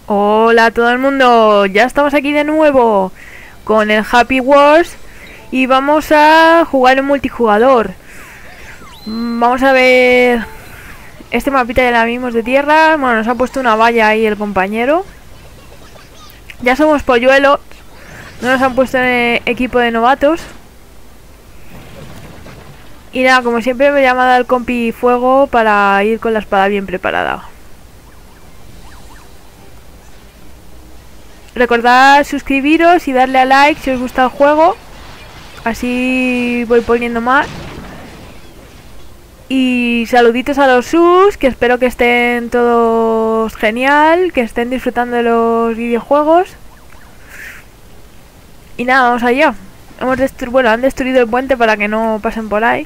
Hola a todo el mundo, ya estamos aquí de nuevo con el Happy Wars y vamos a jugar en multijugador. Vamos a ver este mapita ya la vimos de tierra. Bueno, nos ha puesto una valla ahí el compañero. Ya somos polluelos, no nos han puesto en equipo de novatos. Y nada, como siempre me llama el compi fuego para ir con la espada bien preparada. Recordad suscribiros y darle a like si os gusta el juego. Así voy poniendo más. Y saluditos a los sus, que espero que estén todos genial, que estén disfrutando de los videojuegos. Y nada, vamos allá. Bueno, han destruido el puente para que no pasen por ahí.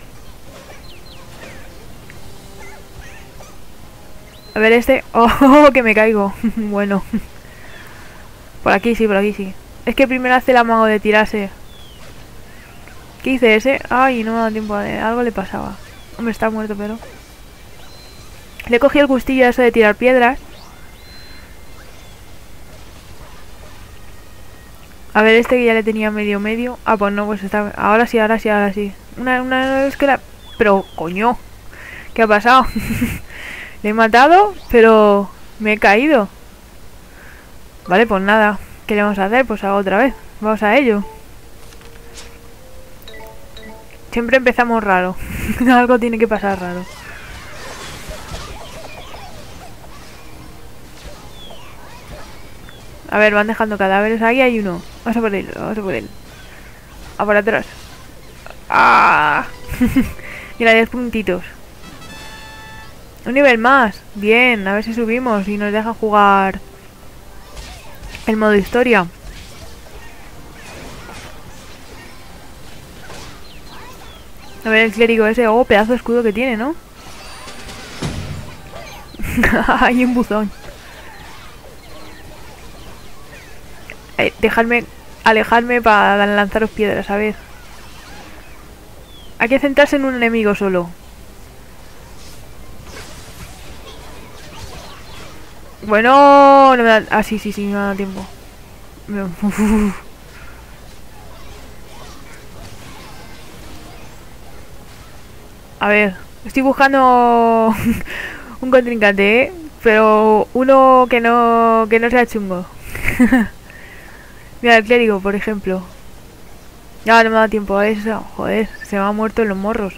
A ver este. Oh, que me caigo. Bueno. Por aquí sí, por aquí sí. Es que primero hace el amago de tirarse. ¿Qué hice ese? Ay, no me da tiempo. Algo le pasaba. Hombre, está muerto, pero... Le cogí el gustillo a eso de tirar piedras. A ver, este que ya le tenía medio. Ah, pues no, pues está... Ahora sí. Una vez que la... Pero, coño. ¿Qué ha pasado? Le he matado, pero... Me he caído. Vale, pues nada. ¿Qué le vamos a hacer? Pues hago otra vez. Vamos a ello. Siempre empezamos raro. Algo tiene que pasar raro. A ver, van dejando cadáveres. Ahí hay uno. Vamos a por él, vamos a por él. A por atrás. ¡Ah! Mira, 10 puntitos. Un nivel más. Bien, a ver si subimos y nos dejan jugar el modo historia. A ver el clérigo ese. Oh, pedazo de escudo que tiene, ¿no? Hay un buzón. Alejarme para lanzaros piedras, a ver. Hay que centrarse en un enemigo solo. Bueno, no me da... Ah, sí, me da tiempo. A ver, estoy buscando un contrincante, ¿eh? Pero uno que no sea chungo. Mira, el clérigo, por ejemplo. Ya no me da tiempo a eso. Joder, se me ha muerto en los morros.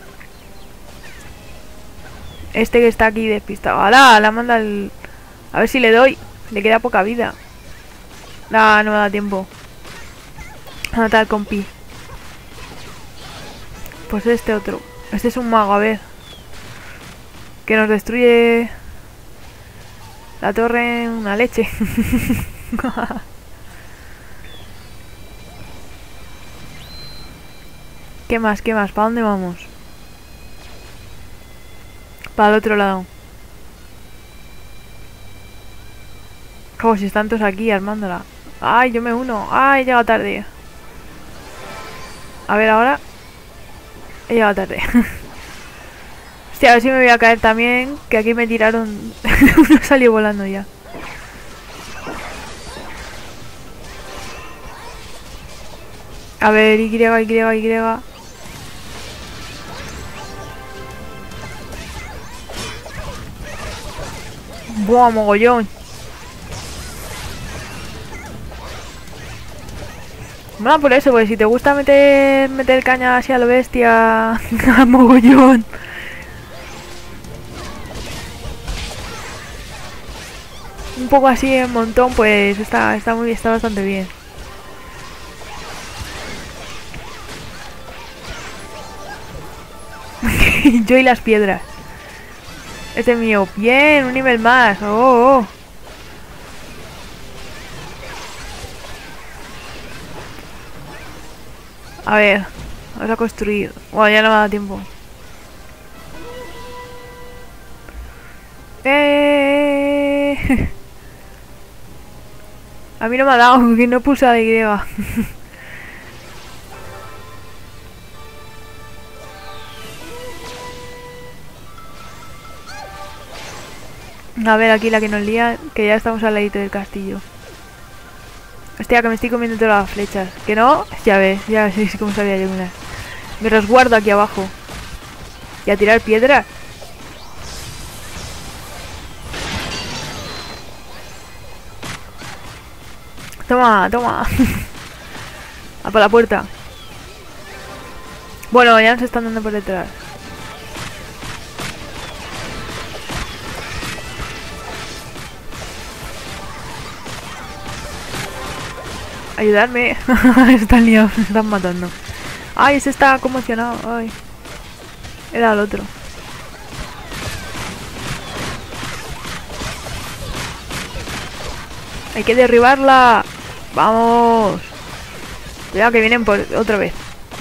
Este que está aquí despistado. ¡Hala! La manda el... A ver si le doy. Le queda poca vida. No me da tiempo. A matar al compi. Pues este otro. Este es un mago, a ver. Que nos destruye la torre, una leche. ¿Qué más? ¿Para dónde vamos? Para el otro lado. Como si están todos aquí armándola. Ay, yo me uno. Ay, he llegado tarde. A ver ahora. He llegado tarde. Hostia, a ver si me voy a caer también. Que aquí me tiraron. Uno salió volando ya. A ver, Y. Buah, mogollón. Mola por eso, pues si te gusta meter caña así a lo bestia. A mogollón. Un poco así en montón, pues está bastante bien. Yo y las piedras. Este es mío. Bien, un nivel más. Oh. A ver, vamos a construir. Bueno, ya no me da tiempo. A mí no me ha dado, que no puse a Y. A ver, aquí la que nos lía, que ya estamos al ladito del castillo. Hostia, que me estoy comiendo todas las flechas. ¿Que no? Ya ves cómo sabía yo una. Me resguardo aquí abajo. Y a tirar piedras. Toma, toma. A por la puerta. Bueno, ya nos están dando por detrás. Ayudarme. Están liados, me están matando. Ay, ese está conmocionado. Ay. Era el otro. Hay que derribarla. Vamos. Cuidado que vienen por otra vez.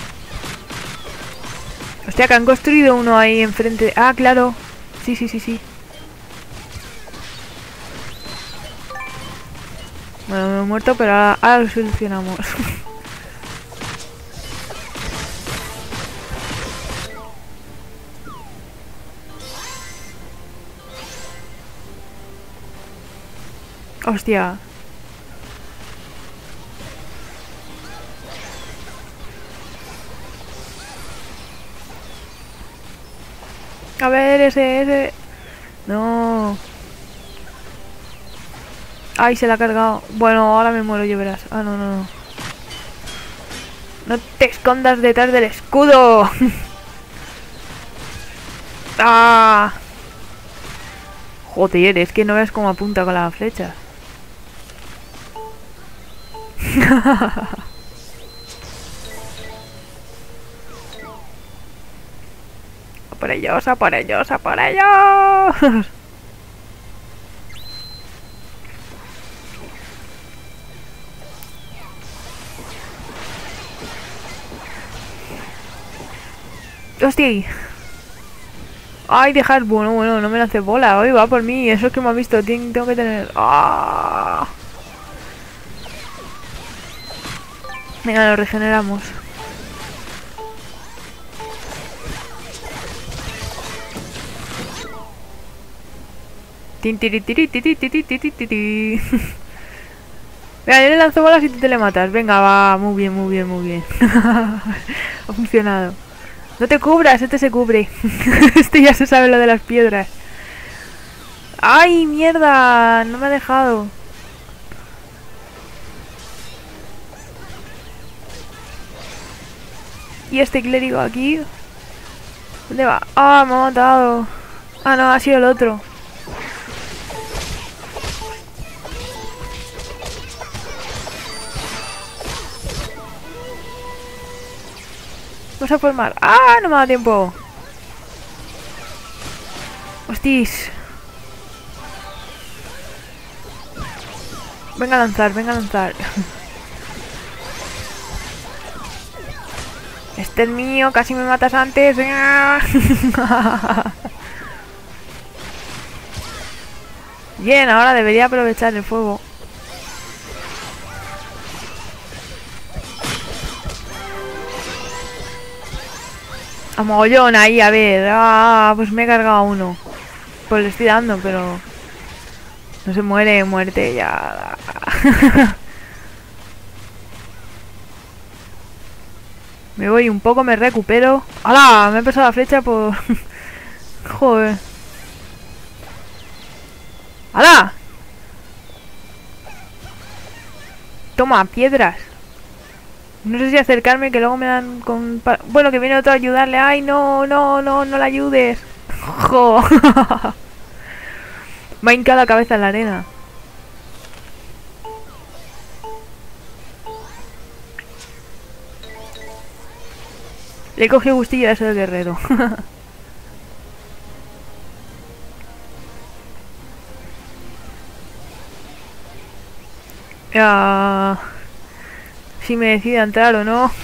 Hostia, que han construido uno ahí enfrente. Ah, claro. Sí, sí, sí, sí. Bueno, me he muerto, pero ahora lo solucionamos. Hostia. A ver, ese. No. Ay, se la ha cargado. Bueno, ahora me muero, yo verás. Ah, no, no, no. No te escondas detrás del escudo. Ah. Joder, es que no ves cómo apunta con la flecha. A por ellos, a por ellos, a por ellos. Hostia. Ay, dejar. Bueno, no me lance bola. Hoy va por mí. Eso es que me ha visto. Tengo que tener. ¡Ah! Venga, lo regeneramos. Tin, tiri, tiri, tiri, tiri, tiri, tiri. Venga, yo le lanzo bolas y tú te le matas. Venga, va. Muy bien, muy bien, muy bien. Ha funcionado. No te cubras, este se cubre. Este ya se sabe lo de las piedras. ¡Ay, mierda! No me ha dejado. Y este clérigo aquí. ¿Dónde va? ¡Ah, me ha matado! Ah, no, ha sido el otro. Vamos a formar. ¡Ah! No me da tiempo. Hostis. Venga a lanzar, venga a lanzar. Este es mío, casi me matas antes. Bien, ahora debería aprovechar el fuego. A mogollón ahí, a ver. Ah, pues me he cargado a uno. Pues le estoy dando, pero... No se muere, muerte ya. Me voy un poco, me recupero. ¡Hala! Me he pasado la flecha por... Joder. ¡Hala! Toma, piedras. No sé si acercarme, que luego me dan con... Bueno, que viene otro a ayudarle. ¡Ay, no, no, no, no la ayudes! ¡Jo! Me ha hincado la cabeza en la arena. Le he cogido gustillo a ese del guerrero. Ya... Si me decide entrar o no.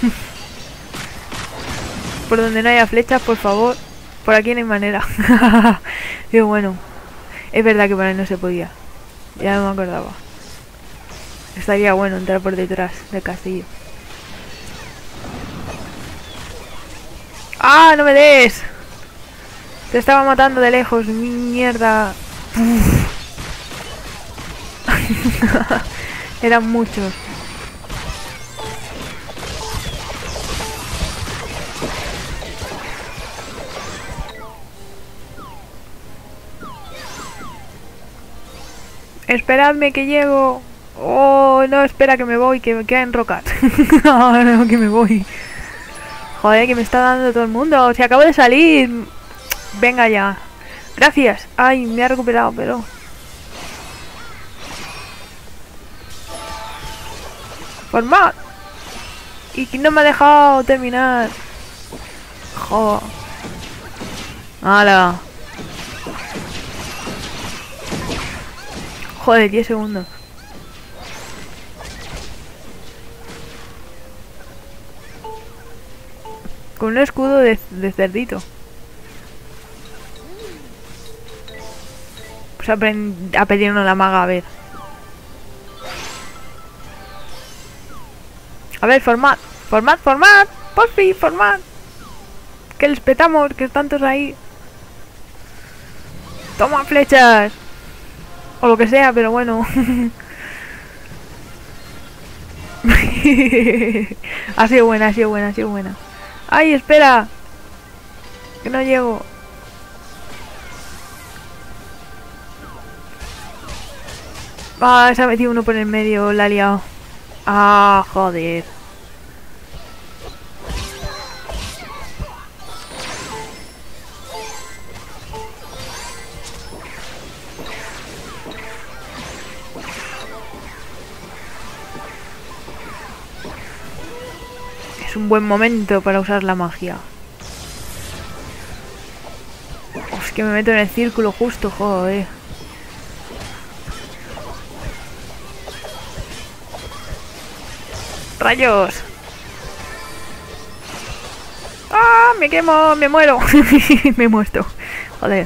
Por donde no haya flechas, por favor. Por aquí no hay manera. Pero bueno. Es verdad que por ahí no se podía. Ya no me acordaba. Estaría bueno entrar por detrás del castillo. ¡Ah! ¡No me des! Te estaba matando de lejos. Mierda. Uf. Eran muchos. Esperadme que llego. Oh, no, espera que me voy, que me queda en rocas. No, que me voy. Joder, que me está dando todo el mundo. Si acabo de salir. Venga ya. Gracias. Ay, me ha recuperado, pero... Formad. Y que no me ha dejado terminar. Joder. ¡Hala! Joder, 10 segundos. Con un escudo de cerdito. Pues a pedirnos la maga, a ver. A ver, formad. Formad, formad. Por fin, formad. Que les petamos, que están todos ahí. Toma flechas. O lo que sea, pero bueno. Ha sido buena, ha sido buena, ha sido buena. ¡Ay, espera! Que no llego. Ah, se ha metido uno por el medio, la ha liado. Ah, joder. Es un buen momento para usar la magia. Es que me meto en el círculo justo, joder. ¡Rayos! ¡Ah! ¡Me quemo! ¡Me muero! Me he muerto. Joder.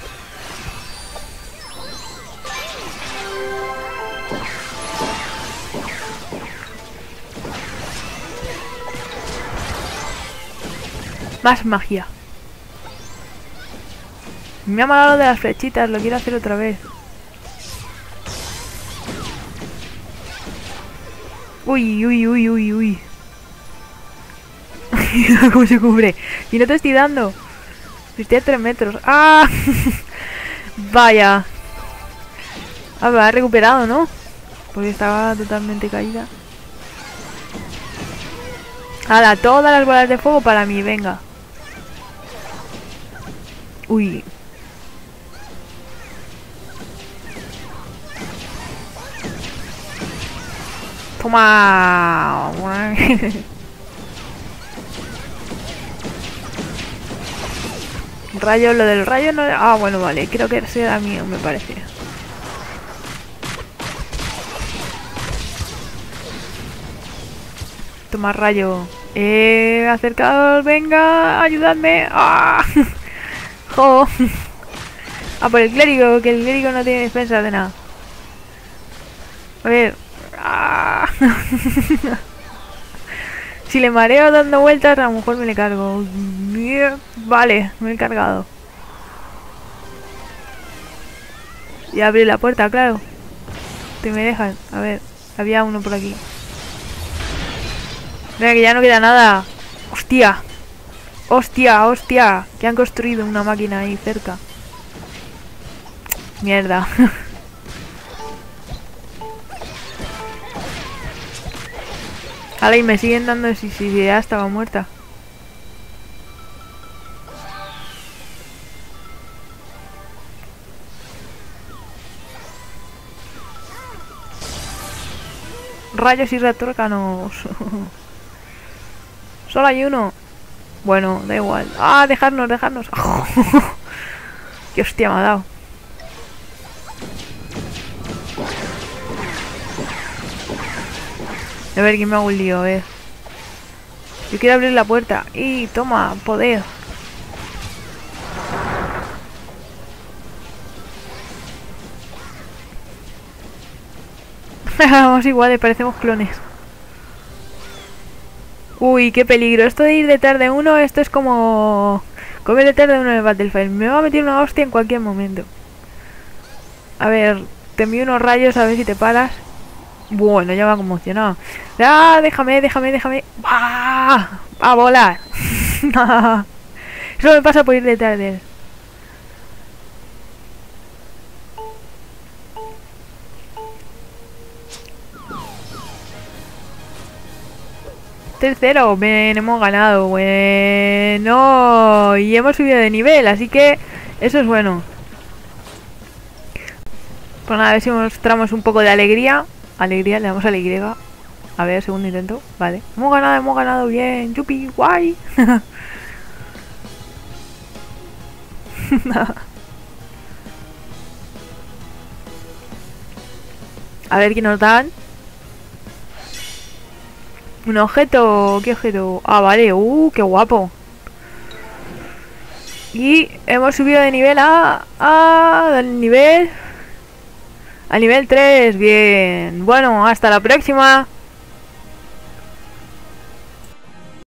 Más magia. Me ha malado de las flechitas, lo quiero hacer otra vez. Uy, uy, uy, uy, uy. ¿Cómo se cubre? Y no te estoy dando. Estoy a 3 metros. ¡Ah! Vaya. Ah, me ha recuperado, ¿no? Porque estaba totalmente caída. ¡Hala! Todas las bolas de fuego para mí, venga. Uy. Toma. Rayo, lo del rayo no... Ah, bueno, vale. Creo que será mío, me parece. Toma rayo. Acercaos, venga, ayudadme. ¡Ah! ¡Jo! Ah, por el clérigo, que el clérigo no tiene defensa de nada. A ver. ¡Ah! Si le mareo dando vueltas, a lo mejor me le cargo. Vale, me he cargado. Y abrí la puerta, claro. Te me dejan. A ver, había uno por aquí. Mira que ya no queda nada. ¡Hostia! ¡Hostia, hostia! Que han construido una máquina ahí cerca. Mierda. Ala, y me siguen dando si ya estaba muerta. Rayos y retórcanos. Solo hay uno. Bueno, da igual. Ah, dejarnos, dejarnos. Qué hostia me ha dado. A ver, que me hago un lío, a ver. Yo quiero abrir la puerta. Y toma, poder. Vamos iguales, parecemos clones. Uy, qué peligro. Esto de ir detrás de uno, esto es como... Como ir detrás de uno en Battlefield. Me va a meter una hostia en cualquier momento. A ver, te envío unos rayos a ver si te paras. Bueno, ya me ha conmocionado. ¡Ah! Déjame. ¡Ah! ¡A volar! Eso me pasa por ir detrás de él. Tercero, ven, hemos ganado. Bueno, y hemos subido de nivel, así que eso es bueno. Pues nada, a ver si mostramos un poco de alegría. Alegría, le damos a la Y. A ver, segundo intento. Vale, hemos ganado, bien. Yupi, guay. A ver qué nos dan. Un objeto, ¿qué objeto? Ah, vale, qué guapo. Y hemos subido de nivel al nivel 3, bien. Bueno, hasta la próxima.